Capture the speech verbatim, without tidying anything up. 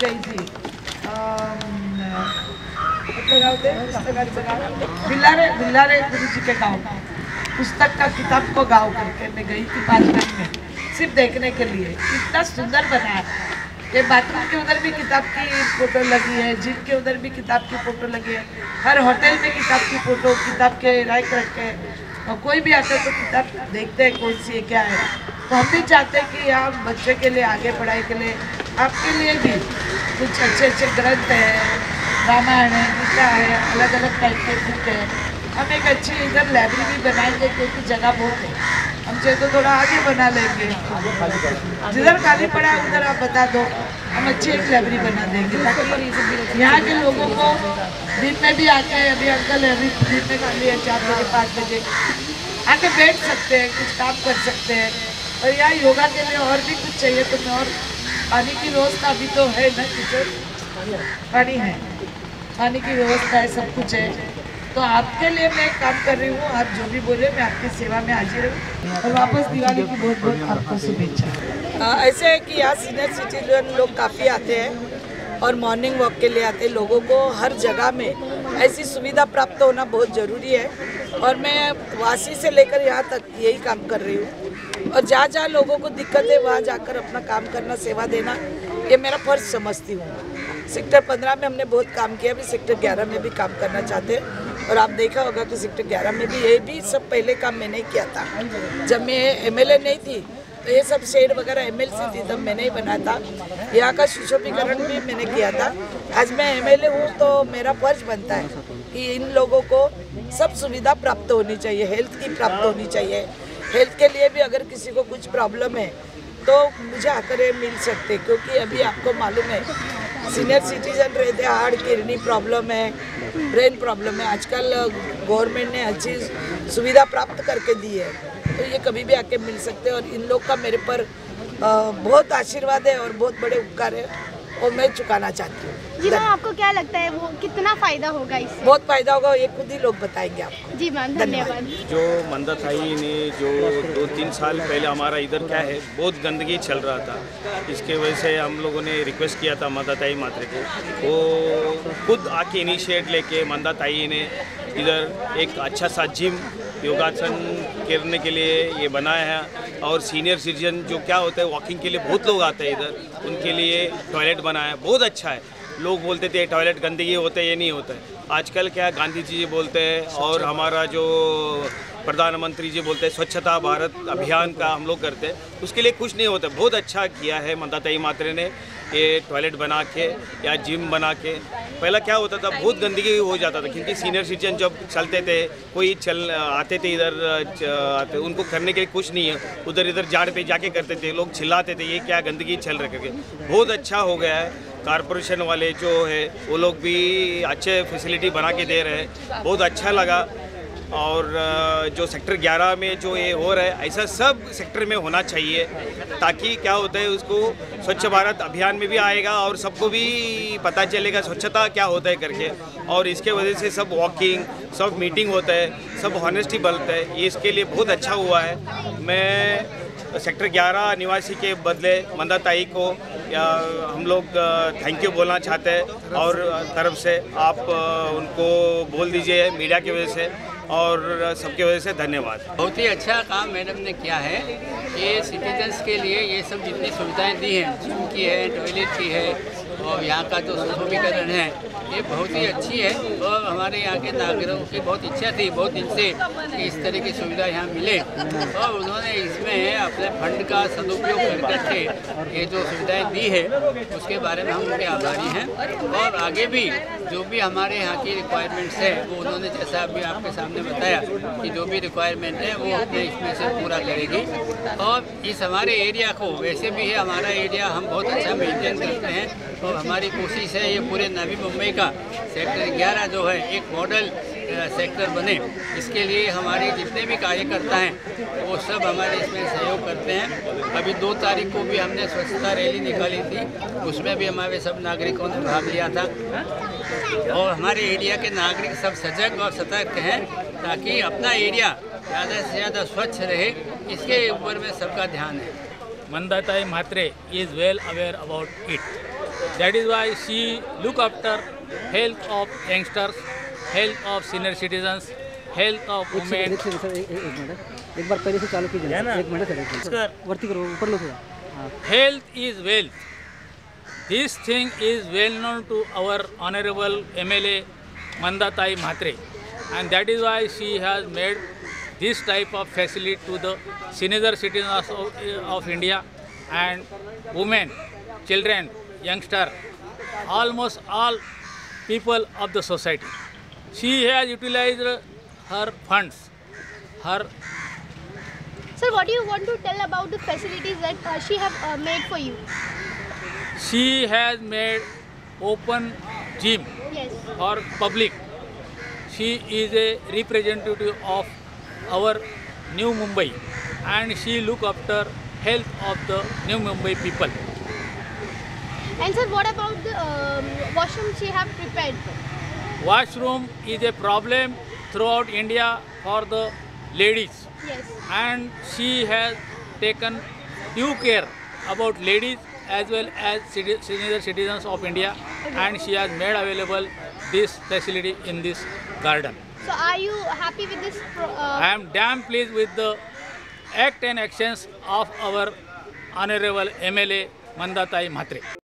द्यायची. गाँव थे पुस्तकाचं गाँव बिल्लारे बिल्लारे गुरुजी के गाँव, पुस्तक का किताब को गाँव करके मैं गई थी पाँच दिन में सिर्फ देखने के लिए. इतना सुंदर बना है. ये बाथरूम के उधर भी किताब की फोटो लगी है, जिम के उधर भी किताब की फोटो लगी है, हर होटल में किताब की फोटो, किताब के रैक रखे हैं. और कोई भी आता है तो किताब देखते हैं कौन सी है क्या है. तो हम भी चाहते हैं कि आप बच्चे के लिए आगे पढ़ाई के लिए आपके लिए भी कुछ अच्छे अच्छे ग्रंथ हैं, रामायण है, गीता है, अलग अलग टाइप के बुक है. हम एक अच्छी इधर लाइब्रेरी बनाएंगे क्योंकि जगह बहुत है. हम चाहे तो थोड़ा आगे बना लेंगे, जिधर खाली पड़ा है उधर आप बता दो, हम अच्छी एक लाइब्रेरी बना देंगे ताकि यहाँ के लोगों को दिन में भी आके अभी अंकल है दिन में खाली है चार बजे पाँच बजे आके बैठ सकते हैं, कुछ काम कर सकते हैं. और यहाँ योगा के लिए और भी कुछ चाहिए तो मैं और पानी की व्यवस्था अभी तो है ना, किचन पानी है, पानी की व्यवस्था है, सब कुछ है. तो आपके लिए मैं काम कर रही हूँ. आप जो भी बोले मैं आपकी सेवा में हाजिर हूँ. और वापस दिवाली की बहुत बहुत आपको शुभेच्छा. ऐसे है कि यहाँ सीनियर सिटीजन लोग काफ़ी आते हैं और मॉर्निंग वॉक के लिए आते हैं. लोगों को हर जगह में ऐसी सुविधा प्राप्त होना बहुत ज़रूरी है. और मैं वाशी से लेकर यहाँ तक यही काम कर रही हूँ. और जहाँ जहाँ लोगों को दिक्कत है वहाँ जाकर अपना काम करना, सेवा देना, ये मेरा फर्ज समझती हूँ. सेक्टर पंद्रह में हमने बहुत काम किया, अभी सेक्टर ग्यारह में भी काम करना चाहते हैं. और आप देखा होगा कि सेक्टर ग्यारह में भी ये भी सब पहले काम मैंने ही किया था. जब मैं एमएलए नहीं थी तो ये सब शेड वगैरह एमएलसी थी तब मैंने ही बनाया था. यहाँ का सुशोभीकरण भी मैंने किया था. आज मैं एमएलए हूँ तो मेरा फर्ज बनता है कि इन लोगों को सब सुविधा प्राप्त होनी चाहिए, हेल्थ की प्राप्त होनी चाहिए. हेल्थ के लिए भी अगर किसी को कुछ प्रॉब्लम है तो मुझे आकर मिल सकते, क्योंकि अभी आपको मालूम है सीनियर सिटीजन रहते, हार्ट किडनी प्रॉब्लम है, ब्रेन प्रॉब्लम है. आजकल गवर्नमेंट ने अच्छी सुविधा प्राप्त करके दी है तो ये कभी भी आके मिल सकते हैं. और इन लोग का मेरे पर बहुत आशीर्वाद है और बहुत बड़े उपकार है और मैं चुकाना चाहती हूँ. जी मैम, आपको क्या लगता है वो कितना फायदा होगा इससे? बहुत फायदा होगा, ये खुद ही लोग बताएंगे आपको. जी मैम, धन्यवाद. जो मंदाताई ने जो दो तीन साल पहले हमारा इधर क्या है बहुत गंदगी चल रहा था, इसके वजह से हम लोगों ने रिक्वेस्ट किया था मंदाताई मात्रे को. वो खुद आके इनिशिएट लेके मंदाताई ने इधर एक अच्छा सा जिम योगासन करने के लिए ये बनाया है. और सीनियर सिटीजन जो क्या होता है वॉकिंग के लिए बहुत लोग आते हैं इधर, उनके लिए टॉयलेट बनाया है, बहुत अच्छा है. लोग बोलते थे टॉयलेट गंदगी होता है, ये नहीं होता है. आजकल क्या गांधी जी बोलते हैं और हमारा जो प्रधानमंत्री जी बोलते हैं स्वच्छता भारत अभियान का हम लोग करते हैं, उसके लिए कुछ नहीं होता. बहुत अच्छा किया है मंदाताई मात्रे ने ये टॉयलेट बना के या जिम बना के. पहला क्या होता था बहुत गंदगी हो जाता था क्योंकि सीनियर सिटीजन जब चलते थे कोई चल आते थे इधर आते, उनको करने के लिए कुछ नहीं है, उधर इधर झाड़ पे जाके करते थे, लोग चिल्लाते थे ये क्या गंदगी चल रहे करके. बहुत अच्छा हो गया है. कॉरपोरेशन वाले जो है वो लोग भी अच्छे फैसिलिटी बना के दे रहे हैं, बहुत अच्छा लगा. और जो सेक्टर ग्यारह में जो ये हो रहा है ऐसा सब सेक्टर में होना चाहिए ताकि क्या होता है उसको स्वच्छ भारत अभियान में भी आएगा और सबको भी पता चलेगा स्वच्छता क्या होता है करके. और इसके वजह से सब वॉकिंग सब मीटिंग होता है, सब हॉनेस्टी बनता है. ये इसके लिए बहुत अच्छा हुआ है. मैं सेक्टर ग्यारह निवासी के बदले मंदाताई को या हम लोग थैंक यू बोलना चाहते हैं और तरफ से आप उनको बोल दीजिए मीडिया की वजह से और सबके वजह से धन्यवाद. बहुत ही अच्छा काम मैडम ने किया है. ये सिटीजन्स के लिए ये सब जितनी सुविधाएं दी हैं, जिम की है, टॉयलेट की है और यहाँ का जो सुशोभीकरण है ये बहुत ही अच्छी है. और हमारे यहाँ के नागरिकों की बहुत इच्छा थी बहुत दिन से कि इस तरह की सुविधा यहाँ मिले और उन्होंने इसमें अपने फंड का सदुपयोग कर करके ये जो सुविधाएं दी है उसके बारे में हम उनके आभारी हैं. और आगे भी जो भी हमारे यहाँ की रिक्वायरमेंट्स है वो उन्होंने जैसा अभी आपके सामने बताया कि जो भी रिक्वायरमेंट है वो अपने इसमें से पूरा करेगी. और इस हमारे एरिया को वैसे भी है हमारा एरिया हम बहुत अच्छा मेंटेन करते हैं और हमारी कोशिश है ये पूरे नवी मुंबई का सेक्टर ग्यारह जो है एक मॉडल सेक्टर बने. इसके लिए हमारे जितने भी कार्यकर्ता हैं वो सब हमारे इसमें सहयोग करते हैं. अभी दो तारीख को भी हमने स्वच्छता रैली निकाली थी, उसमें भी हमारे सब नागरिकों ने भाग लिया था. और हमारे एरिया के नागरिक सब सजग और सतर्क हैं ताकि अपना एरिया ज़्यादा से ज़्यादा स्वच्छ रहे, इसके ऊपर में सबका ध्यान है. Mandatai Matre is well aware about it. That is why she look after health of youngsters, health of senior citizens, health of एक women. सेकंड सर एक एक मिनट एक बार पहले से चालू कीजिए एक मिनट सर एक मिनट वर्ती करो ऊपर लो थोड़ा हाँ Health is wealth. This thing is well known to our honorable M L A Mandatai Mhatre, and that is why she has made this type of facility to the senior citizens of, of India and women, children, youngster, almost all people of the society. She has utilized her funds, her Sir, what do you want to tell about the facilities that uh, she have uh, made for you? she has made open gym Yes. for public. She is a representative of our New Mumbai, and she look after health of the New Mumbai people. And sir, what about the um, washroom she have prepared? Washroom is a problem throughout India for the ladies, Yes. and she has taken due care about ladies as well as citi- senior citizens of India, and she has made available this facility in this garden. So are you happy with this? Pro uh, I am damn pleased with the act and actions of our honorable M L A Mandatai Mhatre.